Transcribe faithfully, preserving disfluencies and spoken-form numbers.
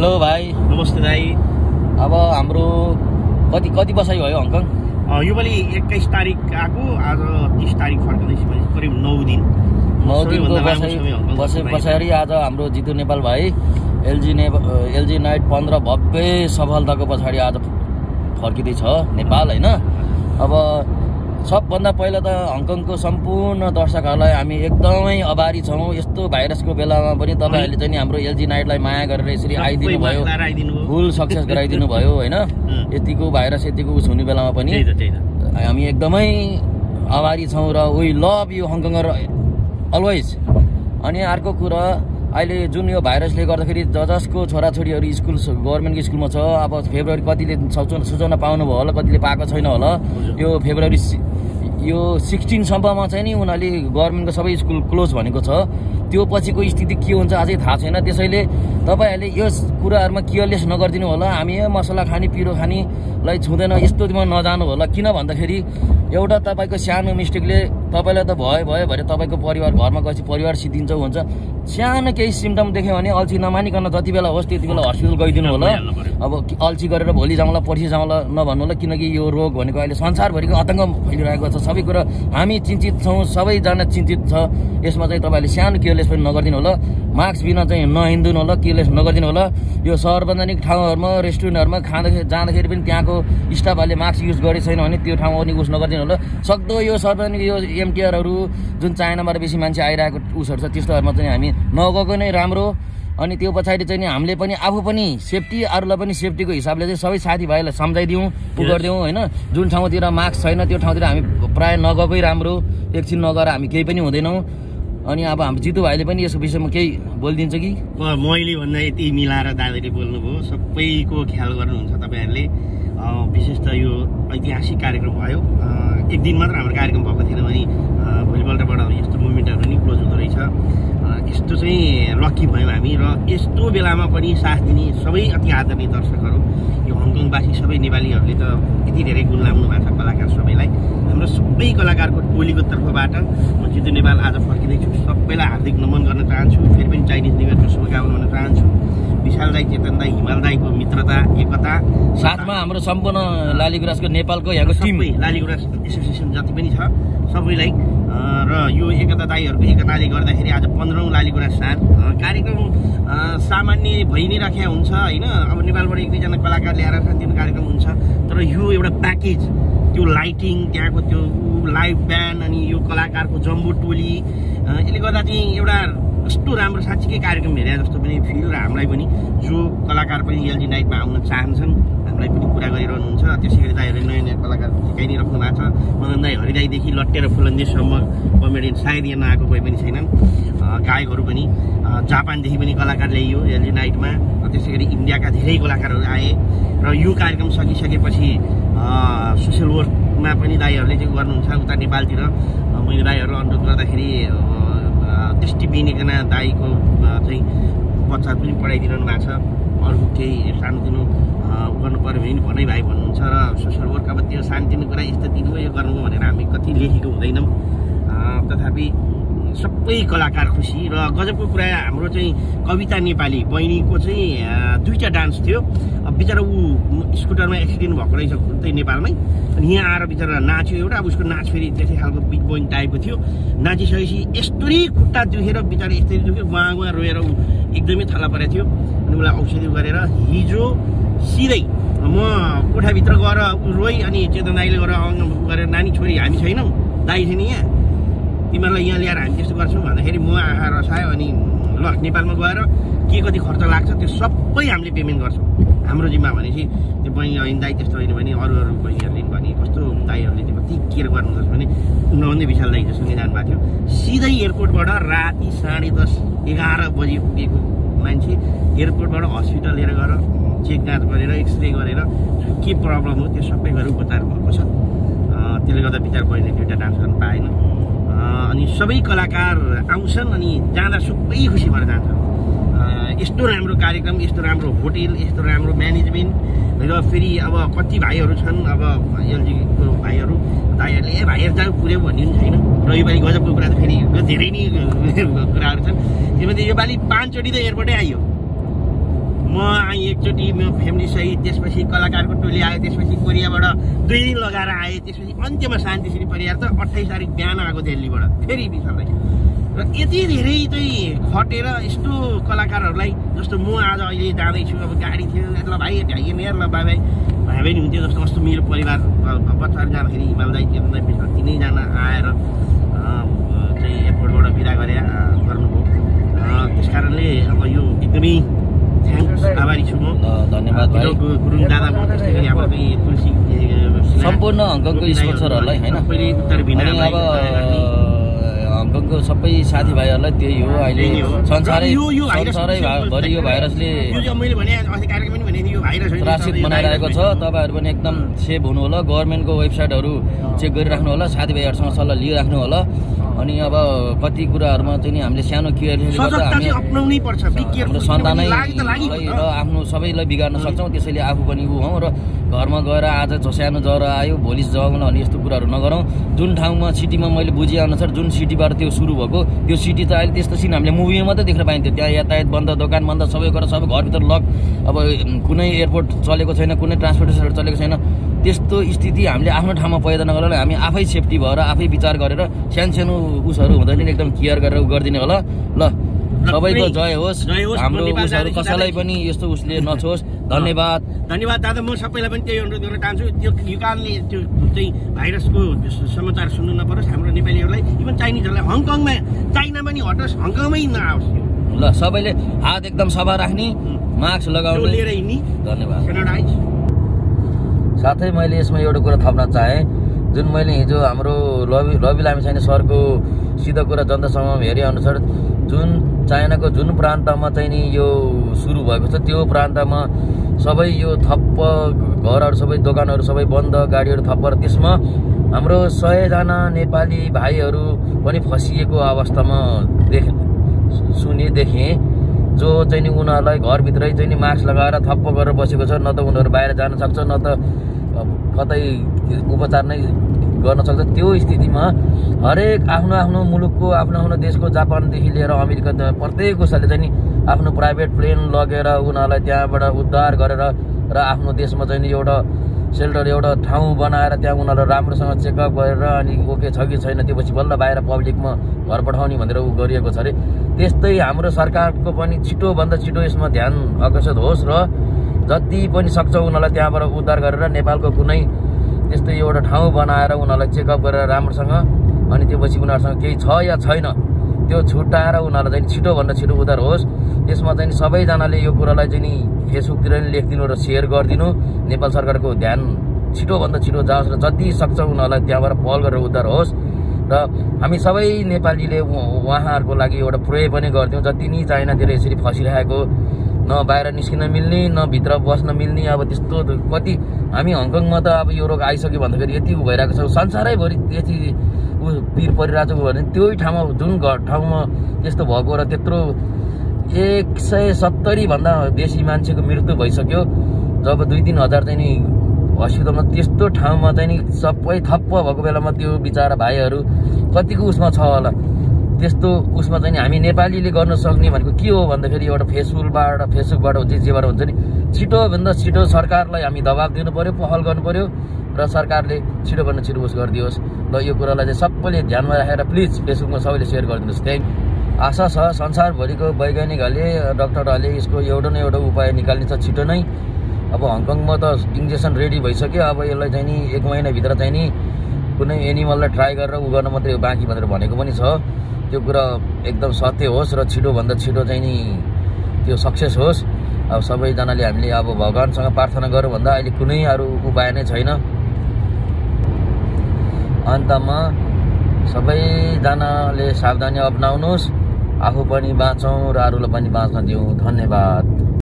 Hello भाइ। नमस्ते दाई। अब हाम्रो कति कति बसाइ भयो हङकङ? यो पालि एक्काइस तारिक आएको, आज तीस तारिक फर्किँदैछ भने करिब नौ दिन नौ दिनको बसाइ बसाइ पछाडि आज हाम्रो जितु नेपाल भाइ एलजी ने एलजी नाइट पन्ध्र भव्य सफलताको पछाडि आज फर्किँदैछ नेपाल होइन। अब सबभन्दा पहिला त हङकङको सम्पूर्ण दर्शकहरूलाई हामी एकदमै आभारी छौँ। यस्तो भाइरसको बेलामा पनि तपाईँहरूले चाहिँ हाम्रो एलजी नाइटलाई माया गरेर यसरी आइदिनु भयो, फुल सक्सेस गराइदिनु भयो होइन। यतिको भाइरस यतिको उस हुने बेलामा पनि हामी एकदमै आभारी छौँ र वी लभ यु हङकङर अलवेज। अनि अर्को कुरा, अहिले जुन यो भाइरसले गर्दाखेरि ज जसको छोराछोरीहरू स्कुल गभर्मेन्टको स्कुलमा छ, अब फेब्रुअरी कतिले सूचना पाउनुभयो होला, कतिले पाएको छैन होला। यो फेब्रुअरी यो सिक्सटिनसम्ममा चाहिँ नि उनीहरूले गभर्मेन्टको सबै स्कुल क्लोज भनेको छ। त्यो पछिको स्थिति के हुन्छ अझै थाहा छैन। त्यसैले तपाईँहरूले यस कुराहरूमा केयरलेस नगरिदिनु होला। हामी मसला खाने पिरो खानेलाई छुँदैन यस्तोमा नजानु होला। किन भन्दाखेरि एउटा तपाईँको सानो मिस्टेकले तपाईँलाई त भयो भयो भने तपाईँको परिवार घरमा गएपछि परिवार सिद्धिन्छ हुन्छ। सानो केही सिम्टम देख्यो भने अल्छी नमानिकन जति बेला होस् त्यति बेला हस्पिटल गइदिनु होला। अब अल्छी गरेर भोलि जाउँला पर्सि जाउँला नभन्नु होला, किनकि यो रोग भनेको अहिले संसारभरिको आतङ्क फैलिरहेको छ। सबै कुरा हामी चिन्तित छौँ, सबैजना चिन्तित छ। यसमा चाहिँ तपाईँहरूले सानो केयरलेस पनि नगरिदिनु होला। मास्क बिना चाहिँ नहिँड्नु होला, केयरलेस नगरिदिनु होला। यो सार्वजनिक ठाउँहरूमा रेस्टुरेन्टहरूमा खाँदाखेरि जाँदाखेरि पनि त्यहाँको स्टाफहरूले मास्क युज गरेको छैन भने त्यो ठाउँमा पनि युज नगरिदिनु होला। सक्दो यो सार्वजनिक यो एमटिआरहरू जुन चाइनाबाट बेसी मान्छे आइरहेको उसहरू छ त्यस्तोहरूमा चाहिँ हामी नगएको नै राम्रो। अनि त्यो पछाडि चाहिँ हामीले पनि आफू पनि सेफ्टी, अरूलाई पनि सेफ्टीको हिसाबले चाहिँ सबै साथीभाइलाई सम्झाइदिउँ, उ गरिदिउँ होइन। जुन ठाउँतिर मास्क छैन त्यो ठाउँतिर हामी प्रायः नगएकै राम्रो। एकछिन नगएर हामी केही पनि हुँदैनौँ। अनि अब हाम्रो जितु भाइले पनि यसको विषयमा केही बोलिदिन्छ कि? मैले भन्दा यति मिलाएर दादाले बोल्नुभयो। सबैको ख्याल गर्नुहुन्छ तपाईँहरूले। विशेष त यो ऐतिहासिक कार्यक्रम भयो। एक दिन मात्र हाम्रो कार्यक्रम भएको थिएन भने भोलिपल्टबाट यस्तो मुभमेन्टहरू नि क्लोज हुँदो रहेछ। यस्तो चाहिँ लक्की भयौँ हामी। र यस्तो बेलामा पनि साथ दिने सबै अति आदरणीय दर्शकहरू, यो हङकङवासी सबै नेपालीहरूले त यति धेरै गुण लाउनु भएको छ कलाकार सबैलाई। हाम्रो सबै कलाकारको टोलीको तर्फबाट म जितु नेपाल आज फर्किँदैछु। सबैलाई हार्दिक नमन गर्न चाहन्छु। फेरि पनि चाइनिज न्यु इयरको शुभकामना भन्न चाहन्छु। विशाल दाई, चेतन दाई, हिमाल दाईको मित्रता, एकता, साथमा हाम्रो सम्पूर्ण लालीगुराँसको नेपालको यहाँको टिम लालीगुराँस एसोसिएसन जति पनि छ सबैलाई र यो एकता दाईहरूको एकताले गर्दाखेरि आज पन्ध्रौँ लालीगुराँस साल कार्यक्रम सामान्य भइ नै राखेको हुन्छ होइन। अब नेपालबाट एक दुईजना कलाकार ल्याएर सानोतिनो कार्यक्रम हुन्छ, तर यो एउटा प्याकेज, त्यो लाइटिङ, त्यहाँको त्यो लाइभ ब्यान्ड अनि यो कलाकारको जम्बो टोली, यसले गर्दा चाहिँ एउटा कस्तो राम्रो साँच्चीकै कार्यक्रम हेरे जस्तो पनि फिल। र हामीलाई पनि जो कलाकार पनि एलजी नाइटमा आउन चाहन्छन् हामीलाई पनि कुरा गरिरहनुहुन्छ। त्यसै गरी दाईहरूले नयाँ नयाँ कलाकार सिकाइ नै राख्नु भएको छ। मदन दाई, हरिदाईदेखि लट्टेर फुलन्देसम्म कमेडियन सायद यहाँ नआएको कोही पनि छैनन्। गायकहरू पनि जापानदेखि पनि कलाकार ल्याइयो एलजी नाइटमा। त्यसै गरी इन्डियाका धेरै कलाकारहरू आए र यो कार्यक्रम सकिसकेपछि सोसियल वर्कमा पनि दाईहरूले चाहिँ गर्नुहुन्छ उता नेपालतिर। मैले दाईहरू अनुरोध गर्दाखेरि दृष्टि बिनेकना दाईको चाहिँ बच्चा पनि पढाइदिनु भएको छ। अरू केही सानोतिनो गर्नु पऱ्यो भने भनाइ भाइ भन्नुहुन्छ। र सोसियल वर्क अब त्यो सानोतिनो कुरा यस्तो दिनुभयो यो गर्नुभयो भनेर हामी कति लेखेको हुँदैनौँ। तथापि सबै कलाकार खुसी। र गजबको कुरा हाम्रो चाहिँ कविता नेपाली बहिनीको चाहिँ दुईवटा डान्स थियो। अब बिचरा ऊ स्कुटरमा एक्सिडेन्ट भएको रहेछ त्यही नेपालमै। अनि यहाँ आएर बिचरा नाच्यो एउटा। अब उसको नाच फेरि त्यस्तै खालको बिग बोइङ टाइपको थियो। नाचिसकेपछि यस्तै खुट्टा दुखेर बिचरा यस्तै दुख्यो, उहाँ उहाँ रोएर ऊ एकदमै थला परेको थियो। अनि उसलाई औषधि गरेर हिजो सिधै म कोठाभित्र गएर रोइ अनि चेतन दाईले गएर गरेर नानी छोरी हामी छैनौँ, दाई छैन यहाँ, तिमीहरूलाई यहाँ ल्याएर हामी त्यस्तो गर्छौँ भन्दाखेरि म आँखा रसायो। अनि ल नेपालमा गएर के कति खर्च लाग्छ त्यो सबै हामीले पेमेन्ट गर्छौँ हाम्रो जिम्मा भनेपछि त्यो बहिनी होइन दाई त्यस्तो होइन भने अरू अरू बहिनीहरूले भने कस्तो दाईहरूले चाहिँ कति केयर गर्नुहुन्छ भने उनीहरूले विशाल दाई सँगै जानुभएको थियो। सिधै एयरपोर्टबाट राति साढे दस एघार बजी पुगेको मान्छे एयरपोर्टबाट हस्पिटल लिएर गएर चेक जाँच गरेर एक्सरे गरेर के प्रब्लम हो त्यो सबै गरेर उपचार भएको छ। त्यसले गर्दा बिचार बहिनीले दुईवटा डान्स गर्न पाएन। अनि सबै कलाकार आउँछन् अनि जाँदा सबै खुसी भएर जान्छ। यस्तो राम्रो कार्यक्रम, यस्तो राम्रो होटेल, यस्तो राम्रो म्यानेजमेन्ट र फेरि अब कति भाइहरू छन् अब एलजीको भाइहरू दाईहरूले ए भाइहरू जाऊ पुऱ्याउ भन्ने पनि छैन। र योपालि गजबको कुरा त फेरि धेरै नै कुराहरू छन्। त्यसमध्ये योपालि पाँचचोटि त एयरपोर्टै आइयो। म एकचोटि म फ्यामिली सहित, त्यसपछि कलाकारको टोली आयो, त्यसपछि कोरियाबाट दुई दिन लगाएर आएँ, त्यसपछि अन्त्यमा शान्तिश्री परियार त अट्ठाइस तारिक बिहान आएको दिल्लीबाट फेरि बिचलाई। र यति धेरै चाहिँ खटेर यस्तो कलाकारहरूलाई, जस्तो म आज अहिले जाँदैछु, अब गाडी थियो, ल भाइ भ्याइए मेयर, ल भाइ भाइ भाइ बहिनी हुन्थ्यो, जस्तो कस्तो मेरो परिवार बच्चाहरू जाँदाखेरि हिमाल दाइ त्यो तिनैजना आएर चाहिँ एयरपोर्टबाट बिदा गरे गर्नुभयो। त्यस कारणले अब यो एकदमै थ्याङ्क्स, आभारी छु म। धन्यवाद भाइ गुरुङ दादा, म त्यस्तै गरी अब तुलसी सम्पूर्ण हङकङको स्पोन्सरहरूलाई होइन। अब हङकङको सबै साथीभाइहरूलाई त्यही हो, अहिले संसारै संसारैभरि यो भाइरसले त्रासित बनाइरहेको छ। तपाईँहरू पनि एकदम सेफ हुनु होला, गभर्मेन्टको वेबसाइटहरू चेक गरिराख्नु होला, साथीभाइहरूसँग सल्लाह लिइराख्नु होला। अनि अब कति कुराहरूमा चाहिँ नि हामीले सानो केयरले गर्दा हामी हाम्रो सन्तानैलाई र आफ्नो सबैलाई बिगार्न सक्छौँ। त्यसैले आफू पनि ऊ हौँ र घरमा गएर आज सानो ज्वरो आयो भोलि जगाउन भन्ने यस्तो कुराहरू नगरौँ। जुन ठाउँमा सिटीमा मैले बुझेअनुसार जुन सिटीबाट त्यो सुरु भएको त्यो सिटी त अहिले त्यस्तो सिन हामीले मुभीमा मात्रै देख्न पाइन्थ्यो। त्यहाँ यातायात बन्द, दोकान बन्द, सबै गरेर सबै घरभित्र लक। अब कुनै एयरपोर्ट चलेको छैन, कुनै ट्रान्सपोर्टेसनहरू चलेको छैन। त्यस्तो स्थिति हामीले आफ्नो ठाउँमा पैदा नगरेर हामी आफै सेफ्टी भएर आफै विचार गरेर सानो सानो उसहरू हुँदैन नि एकदम केयर गरेर गरिदिने होला। ल सबैको जय होस्, हाम्रो उसहरू कसैलाई पनि यस्तो उसले नछोस्। धन्यवाद धन्यवाद दादा। म सबैलाई पनि त्यही अनुरोध गर्न चाहन्छु, त्यो यो कारणले त्यो चाहिँ भाइरसको समाचार सुन्नु नपरोस् हाम्रो नेपालीहरूलाई, इभन चाइनिजहरूलाई। हङकङमा चाइनामा नि हटोस्, हङकङमै नआओस्। ल सबैले हात एकदम सफा राख्ने, मास्क लगाउने, लिएर हिँड्ने। धन्यवाद। साथै मैले यसमा एउटा कुरा थप्न चाहेँ, जुन मैले हिजो हाम्रो रवि रवि लामिछाने सरको सिधा कुरा जनता समूहमा हेरे अनुसार जुन चाइनाको जुन प्रान्तमा चाहिँ नि यो सुरु भएको छ त्यो प्रान्तमा सबै यो थप्प घरहरू, सबै दोकानहरू सबै बन्द, गाडीहरू थप्प। र त्यसमा हाम्रो सयजना नेपाली भाइहरू पनि फसिएको अवस्थामा देख सुने देखेँ, जो चाहिँ नि उनीहरूलाई घरभित्रै चाहिँ नि मास्क लगाएर थप्प गरेर बसेको छ। न त उनीहरू बाहिर जान सक्छ, न त कतै उपचार नै गर्न सक्छ। त्यो स्थितिमा हरेक आफ्नो आफ्नो मुलुकको, आफ्नो आफ्नो देशको, जापानदेखि लिएर अमेरिका प्रत्येक उसले चाहिँ नि आफ्नो प्राइभेट प्लेन लगेर उनीहरूलाई त्यहाँबाट उद्धार गरेर र आफ्नो देशमा चाहिँ नि एउटा सेल्टर, एउटा ठाउँ बनाएर त्यहाँ उनीहरूलाई राम्रोसँग चेकअप गरेर अनि ओके छ कि छैन त्योपछि बल्ल बाहिर पब्लिकमा घर पठाउने भनेर ऊ गरिएको छ अरे। त्यस्तै हाम्रो सरकारको पनि छिटोभन्दा छिटो यसमा ध्यान आकर्षित होस् र जति पनि सक्छ उनीहरूलाई त्यहाँबाट उद्धार गरेर नेपालको कुनै त्यस्तै एउटा ठाउँ बनाएर उनीहरूलाई चेकअप गरेर राम्रोसँग, अनि त्योपछि उनीहरूसँग केही छ या छैन त्यो छुट्याएर उनीहरूलाई चाहिँ छिटोभन्दा छिटो उद्धार होस्। यसमा चाहिँ सबैजनाले यो कुरालाई चाहिँ नि फेसबुकतिर नि लेखिदिनु र सेयर गरिदिनु। नेपाल सरकारको ध्यान छिटोभन्दा छिटो जाओस् र जति सक्छ उनीहरूलाई त्यहाँबाट पहल गरेर उद्धार होस्। र हामी सबै नेपालीले उहाँहरूको लागि एउटा प्रे पनि गरिदिउँ, जति नि चाइनातिर यसरी फसिरहेको, न बाहिर निस्किन मिल्ने, न भित्र बस्न मिल्ने। अब त्यस्तो कति हामी हङकङमा त अब यो रोग आइसक्यो भन्दाखेरि यति उ भइरहेको छ, संसारैभरि यति ऊ पिर परिरहेको छ भने त्यही ठाउँमा जुन ठाउँमा त्यस्तो भएको र त्यत्रो एक सय सत्तरी भन्दा बेसी मान्छेको मृत्यु भइसक्यो। जब दुई तिन हजार चाहिँ नि हस्पिटलमा त्यस्तो ठाउँमा चाहिँ नि सबै थप्प भएको बेलामा त्यो बिचरा भाइहरू कतिको उसमा छ होला। त्यस्तो उसमा चाहिँ हामी नेपालीले गर्न सक्ने भनेको के हो भन्दाखेरि एउटा फेसबुकबाट फेसबुकबाट हुन्छ, जेबाट हुन्छ नि छिटोभन्दा छिटो सरकारलाई हामी दबाब दिनु पर्यो, पहल गर्नु पर्यो र सरकारले छिटोभन्दा छिटो उस गरिदियोस्। ल यो कुरालाई चाहिँ सबैले ध्यानमा राखेर प्लिज फेसबुकमा सबैले सेयर गरिदिनुहोस्। थ्याङ्क आशा छ संसारभरिको वैज्ञानिकहरूले, डक्टरहरूले यसको एउटा न एउटा उपाय निकाल्नेछ छिटो नै। अब हङकङमा त इन्जेक्सन रेडी भइसक्यो, अब यसलाई चाहिँ नि एक महिनाभित्र चाहिँ नि कुनै एनिमललाई ट्राई गरेर उ गर्न मात्रै बाँकी भनेर भनेको पनि छ। त्यो कुरा एकदम सत्य होस् र छिटोभन्दा छिटो चाहिँ नि त्यो सक्सेस होस्। अब सबैजनाले हामीले अब भगवान्सँग प्रार्थना गरौँ भन्दा अहिले कुनै अरू उपाय नै छैन। अन्तमा सबैजनाले सावधानी अपनाउनुहोस्, आफू पनि बाँचौँ र अरूलाई पनि बाँच्न दिउँ। धन्यवाद।